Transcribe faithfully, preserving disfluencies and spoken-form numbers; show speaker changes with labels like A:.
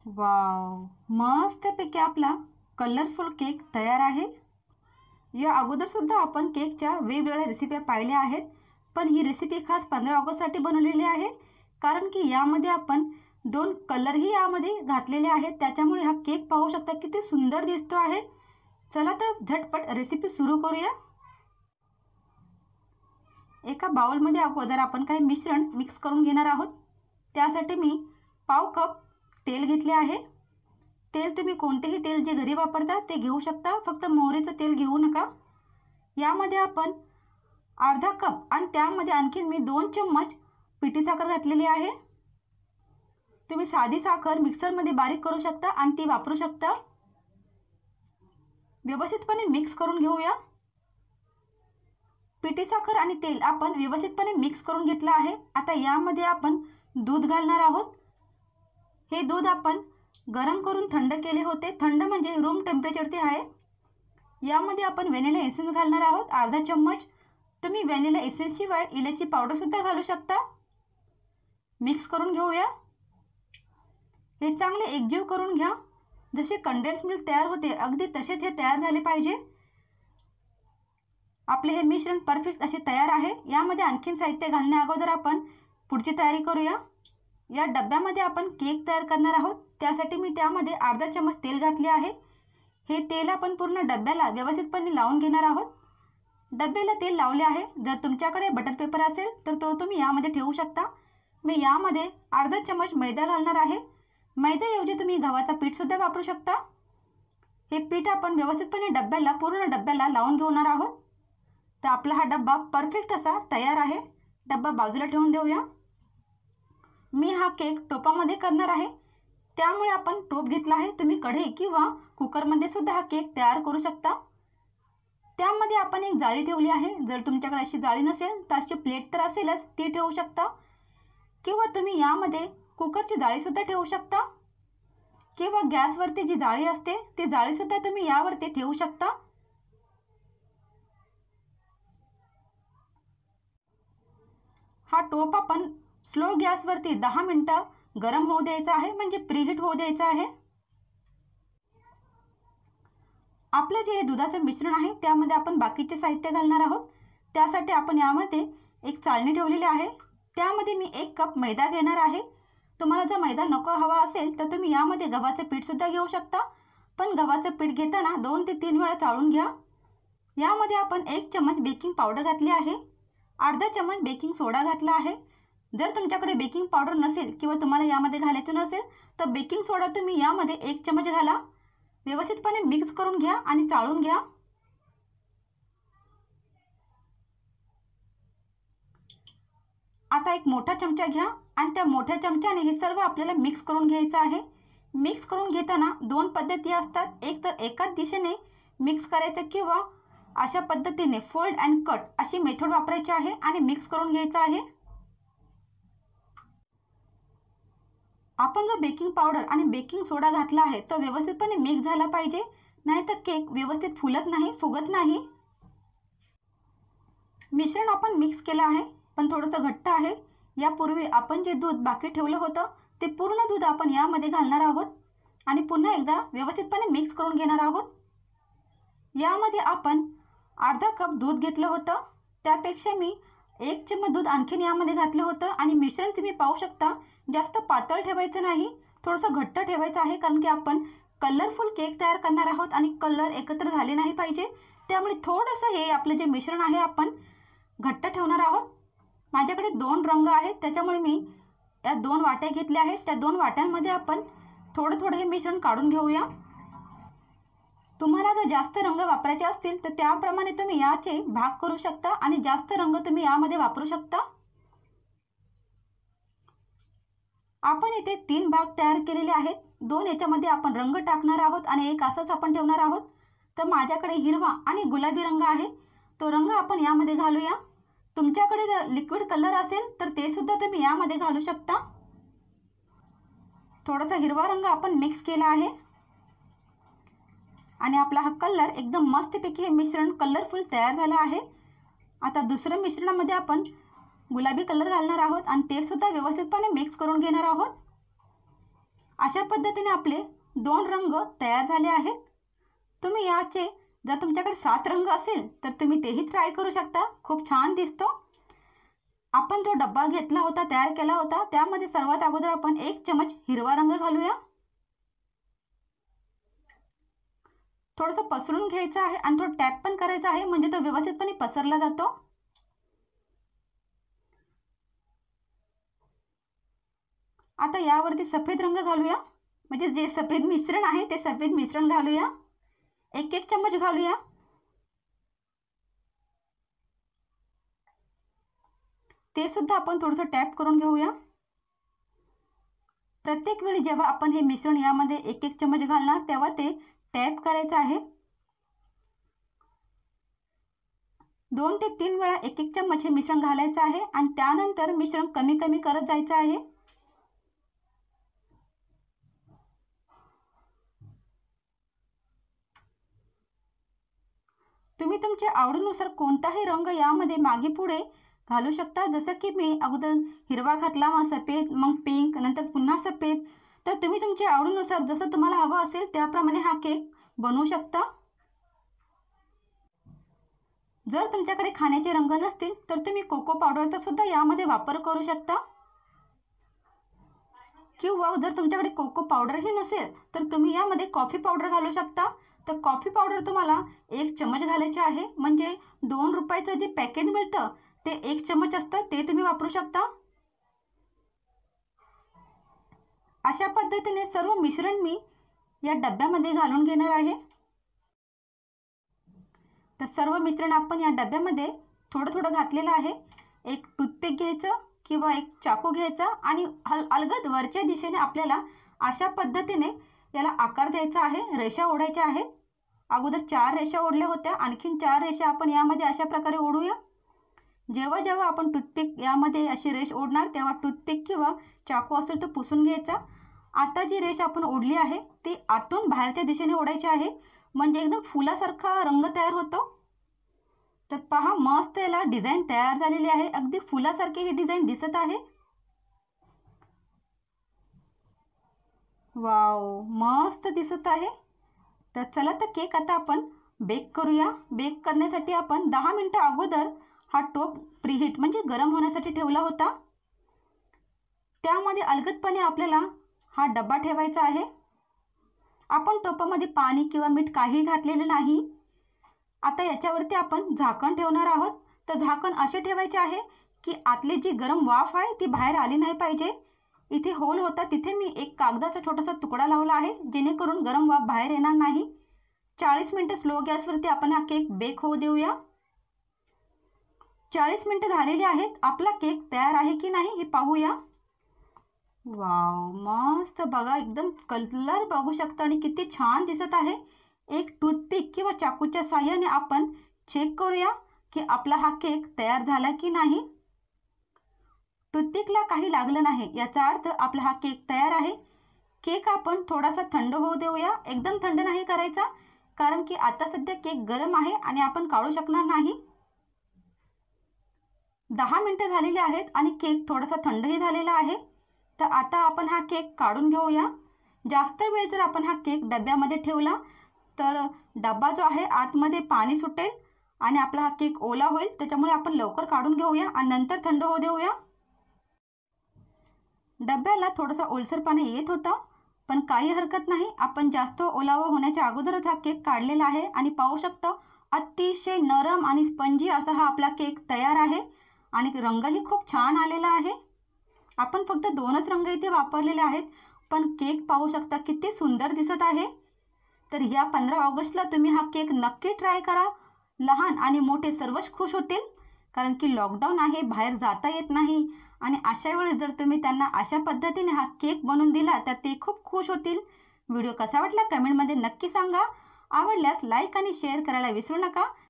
A: Wow, मस्तपैकी आपला colourful cake तयार आहे। या अगोदर सुद्धा आपण केकच्या वेगवेगळ्या रेसिपी पाहिल्या आहेत, पण ही रेसिपी खास पंधरा ऑगस्टसाठी बनवलेली आहे, कारण की यामध्ये आपण दोन कलरही यामध्ये घातलेले आहेत। त्याच्यामुळे हा केक पाहू शकता किती सुंदर दिसतो आहे। चला तर झटपट रेसिपी सुरू करूया। एका बाउलमध्ये अगोदर आपण काही मिश्रण मिक्स करून घेणार आहोत। त्यासाठी मी पाव कप तेल घेतले आहे। तेल तुम्ही कोणतेही तेल जे घरी वापरता ते घेऊ शकता, फक्त मोहरीचं तेल घेऊ नका। यामध्ये आपण अर्धा कप आणि त्यामध्ये आणखी मी दोन चम्मच पिठी साखर घातलेली आहे। तुम्ही साधी साखर मिक्सरमध्ये बारीक करू शकता आणि ती वापरू शकता। व्यवस्थितपणे मिक्स करून घेऊया। पिठी साखर आणि तेल आपण व्यवस्थितपणे मिक्स करून घेतलं आहे। आता यामध्ये आपण दूध घालणार आहोत। हे दूध आपण गरम करून थंड केले होते, थंड म्हणजे रूम टेम्परेचरचे आहे। यामध्ये आपण व्हॅनिला एसेन्स घालणार आहोत अर्धा चम्मच। तुम्ही व्हॅनिला एसेन्स शिवाय इलायची पावडर सुद्धा घालू शकता। मिक्स करून घेऊया। हे चांगले एकजीव करून घ्या। जसे कंडेन्स मिल्क तयार होते अगदी तसेच हे तयार झाले पाहिजे। आपले हे मिश्रण परफेक्ट असे तयार आहे। यामध्ये आणखीन साहित्य घालण्या अगोदर आपण पुढची तयारी करूया। या डब्यामध्ये आपण केक तयार करणार आहोत, त्यासाठी मी त्यामध्ये अर्धा चम्मच तेल घातले आहे। हे तेल आपण पूर्ण डब्याला व्यवस्थितपणे लावून घेणार आहोत। डब्याला तेल लावले आहे। जर तुमच्याकडे बटर पेपर असेल तर तो तुम्ही यामध्ये ठेवू शकता। मी यामध्ये अर्धा चम्मच मैदा घालणार आहे। मैद्याऐवजी तुम्ही गव्हाचा पीठ सुद्धा वापरू शकता। हे पीठ आपण व्यवस्थितपणे डब्याला पूर्ण डब्याला लावून घेणार आहोत। तर आपला हा डब्बा परफेक्ट असा तयार आहे। डब्बा बाजूला ठेवून देऊया। मी हा केक टोपामध्ये करणार आहे, त्यामुळे आपण टोप घेतला आहे। तुम्ही कढई किंवा कुकरमध्ये सुद्धा हा केक तयार करू शकता। त्यामध्ये आपण एक जाळी ठेवली आहे। जर तुमच्याकडे अशी जाळी नसेल तर अशी प्लेट तर असेलच, ती ठेवू शकता, किंवा तुम्ही यामध्ये कुकरची जाळी सुद्धा ठेवू शकता, किंवा गॅसवरती जी जाळी असते ती जाळी सुद्धा तुम्ही यावरती ठेवू शकता। हा टोप आपण स्लो गॅसवरती दहा मिनिटं गरम होऊ द्यायचा आहे, म्हणजे प्रीहीट होऊ द्यायचा आहे। आपलं जे दुधाचं मिश्रण आहे त्यामध्ये आपण बाकीचे साहित्य घालणार आहोत। त्यासाठी आपण यामध्ये एक चाळणी ठेवलेली आहे। त्यामध्ये मी एक कप मैदा घेणार आहे। तुम्हाला जर मैदा नको हवा असेल तर तुम्ही यामध्ये गव्हाचं पीठ सुद्धा घेऊ शकता, पण गव्हाचं पीठ घेताना दोन ते तीन वेळा चाळून घ्या। यामध्ये आपण एक चम्मच बेकिंग पावडर घातली आहे, अर्धा चम्मच बेकिंग सोडा घातला आहे। जर तुमच्याकडे बेकिंग पावडर नसेल किंवा तुम्हाला यामध्ये घालायचं नसेल तर बेकिंग सोडा तुम्ही यामध्ये एक चम्मच घाला। व्यवस्थितपणे मिक्स करून घ्या आणि चाळून घ्या। आता एक मोठा चमचा घ्या आणि त्या मोठ्या चमच्याने हे सर्व आपल्याला मिक्स करून घ्यायचं आहे। मिक्स करून घेताना दोन पद्धती असतात, एक तर एकाच दिशेने मिक्स करायचं किंवा अशा पद्धतीने फोल्ड अँड कट अशी मेथड वापरायची आहे आणि मिक्स करून घ्यायचं आहे। आपण जो बेकिंग पावडर आणि बेकिंग सोडा घातला आहे तो व्यवस्थितपणे मिक्स झाला पाहिजे, नाहीतर केक व्यवस्थित फुलत नाही, फुगत नाही। मिश्रण आपण मिक्स केलं आहे, पण थोडंसं घट्ट आहे। यापूर्वी आपण जे दूध बाकी ठेवलं होतं ते पूर्ण दूध आपण यामध्ये घालणार आहोत आणि पुन्हा एकदा व्यवस्थितपणे मिक्स करून घेणार आहोत। यामध्ये आपण अर्धा कप दूध घेतलं होतं, त्यापेक्षा मी एक चम्मच दूध आणखीन यामध्ये घातलं होतं। आणि मिश्रण तुम्ही पाहू शकता, जास्त पातळ ठेवायचं नाही, थोडंसं घट्ट ठेवायचं आहे, कारण की आपण कलरफुल केक तयार करणार आहोत आणि कलर एकत्र झाले नाही पाहिजे। त्यामुळे थोडंसं हे आपलं जे मिश्रण आहे आपण घट्ट ठेवणार आहोत। माझ्याकडे दोन रंग आहेत, त्याच्यामुळे मी या दोन वाट्या घेतल्या आहेत। त्या दोन वाट्यांमध्ये आपण थोडं थोडं हे मिश्रण काढून घेऊया। तुम्हाला जर जास्त रंग वापरायचे असतील तर त्याप्रमाणे तुम्ही याचे भाग करू शकता आणि जास्त रंग तुम्ही यामध्ये वापरू शकता। आपण इथे तीन भाग तयार केलेले आहेत। दोन याच्यामध्ये आपण रंग टाकणार आहोत आणि एक असाच आपण ठेवणार आहोत। तर माझ्याकडे हिरवा आणि गुलाबी रंग आहे, तो रंग आपण यामध्ये घालूया। तुमच्याकडे जर लिक्विड कलर असेल तर ते सुद्धा तुम्ही यामध्ये घालू शकता। थोडासा हिरवा रंग आपण मिक्स केला आहे आणि आपला हा कलर एकदम मस्तपैकी हे मिश्रण कलरफुल तयार झालं आहे। आता दुसऱ्या मिश्रणामध्ये आपण गुलाबी कलर घालणार आहोत आणि ते सुद्धा व्यवस्थितपणे मिक्स करून घेणार आहोत। अशा पद्धतीने आपले दोन रंग तयार झाले आहेत. तुम्ही याचे जर तुमच्याकडे सात रंग असेल तर तुम्ही तेही ट्राय करू शकता. खूप छान दिसतो. आपण जो डब्बा घेतला होता, तयार केला होता, त्यामध्ये सर्वात अगोदर आपण एक चमच हिरवा रंग घालूया. थोडंसं पसरून घ्यायचं आहे आणि थोडं टॅप पण करायचं आहे, म्हणजे तो व्यवस्थितपणे पसरला जातो. आता यावरती सफेद रंग घालूया, म्हणजे जे सफेद मिश्रण आहे ते सफेद मिश्रण घालूया. एक एक चम्मच घालूया. ते सुद्धा आपण थोडंसं टॅप करून घेऊया. प्रत्येक वेळी जेव्हा आपण हे मिश्रण यामध्ये एक एक चम्मच घालणार तेव्हा ते टॅप करायचं आहे. दोन ते तीन वेळा एक एक चम्मच हे मिश्रण घालायचं आहे आणि त्यानंतर मिश्रण कमी कमी करत जायचं आहे. तुम्ही तुमच्या आवडीनुसार कोणताही रंग यामध्ये मागे पुढे घालू शकता. जसं की मी अगोदर हिरवा घातला, मग सफेद, मग पिंक, नंतर पुन्हा सफेद. तर तुम्ही तुमच्या आवडीनुसार जसं तुम्हाला हवं असेल त्याप्रमाणे हा केक बनवू शकता. जर तुमच्याकडे खाण्याचे रंग नसतील तर तुम्ही कोको पावडरचा सुद्धा यामध्ये वापर करू शकता. किंवा जर तुमच्याकडे कोको पावडरही नसेल तर तुम्ही यामध्ये कॉफी पावडर घालू शकता. तर कॉफी पावडर तुम्हाला एक चमच घालायचे आहे, म्हणजे दोन रुपयाचं जे पॅकेट मिळतं ते एक चमच असतं, ते तुम्ही वापरू शकता. अशा पद्धतीने सर्व मिश्रण मी या डब्यामध्ये घालून घेणार आहे. तर सर्व मिश्रण आपण या डब्यामध्ये थोडं थोडं घातलेलं आहे. एक टूथपिक घ्यायचं किंवा एक चाकू घ्यायचा आणि हल अलगद वरच्या दिशेने आपल्याला अशा पद्धतीने याला आकार द्यायचा आहे, रेषा ओढायच्या आहेत. अगोदर चार रेषा ओढल्या होत्या, आणखीन चार रेषा आपण यामध्ये अशा प्रकारे ओढूया. जेव्हा जेव्हा आपण टूथपिक यामध्ये अशी रेष ओढणार तेव्हा टूथपिक किंवा चाकू असेल तो पुसून घ्यायचा. आता जी रेष आपण ओढली आहे ती आतून बाहेरच्या दिशेने ओढायची आहे, म्हणजे एकदम फुलासारखा रंग तयार होतो. तर पहा, मस्त याला डिझाईन तयार झालेली आहे. अगदी फुलासारखी ही डिझाईन दिसत आहे. वाव, मस्त दिसत आहे. तर चला तर केक आता आपण बेक करूया. बेक करण्यासाठी आपण दहा मिनिटं अगोदर हा टोप प्रीहीट म्हणजे गरम होण्यासाठी ठेवला होता. त्यामध्ये अलगदपणे आपल्याला हा डब्बा ठेवायचा आहे. आपण टोपामध्ये पाणी किंवा मीठ काही घातलेलं नाही. आता याच्यावरती आपण झाकण ठेवणार आहोत. तर झाकण असे ठेवायचे आहे की आतली जी गरम वाफ आहे ती बाहेर आली नाही पाहिजे. इथे होल होता तिथे मी एक कागदाचा छोटासा तुकडा लावला आहे, जेणेकरून गरम वाफ बाहेर येणार नाही. चाळीस मिनिटं स्लो गॅसवरती आपण हा केक बेक होऊ देऊया. चाळीस मिनिटं झालेली आहेत. आपला केक तयार आहे की नाही हे पाहूया. वाव, मस्त बघा, एकदम कलर बघू शकता आणि किती छान दिसत आहे. एक टूथपिक किंवा चाकूच्या साहाय्याने आपण चेक करूया की आपला हा केक तयार झाला की नाही. टूथपिकला काही लागलं नाही, याचा अर्थ आपला हा केक तयार आहे. केक आपण थोडासा थंड होऊ देऊया. एकदम थंड नाही करायचा, कारण की आता सध्या केक गरम आहे आणि आपण काढू शकणार नाही. दहा मिनिटं झालेली आहेत आणि केक थोडासा थंडही झालेला आहे. तर आता आपण हा केक काढून घेऊया. जास्त वेळ जर आपण हा केक डब्यामध्ये ठेवला तर डब्बा जो आहे आतमध्ये पाणी सुटेल आणि आपला हा केक ओला होईल. त्याच्यामुळे आपण लवकर काढून घेऊया आणि नंतर थंड होऊ देऊया. डब्याला थोडासा ओलसरपणा येत होता, पण काही हरकत नाही. आपण जास्त ओलावा होण्याच्या अगोदरच हा केक काढलेला आहे आणि पाहू शकता अतिशय नरम आणि स्पंजी असा हा आपला केक तयार आहे आणि रंगही खूप छान आलेला आहे. आपण फक्त दोनच रंग इथे वापरलेले आहेत, पण केक पाहू शकता किती सुंदर दिसत आहे. तर या पंधरा ऑगस्टला तुम्ही हा केक नक्की ट्राय करा. लहान आणि मोठे सर्वच खुश होतील, कारण की लॉकडाऊन आहे, बाहेर जाता येत नाही आणि अशा वेळेस जर तुम्ही त्यांना अशा पद्धतीने हा केक बनवून दिला तर ते खूप खुश होतील. व्हिडिओ कसा वाटला कमेंटमध्ये नक्की सांगा. आवडल्यास लाईक आणि शेअर करायला विसरू नका.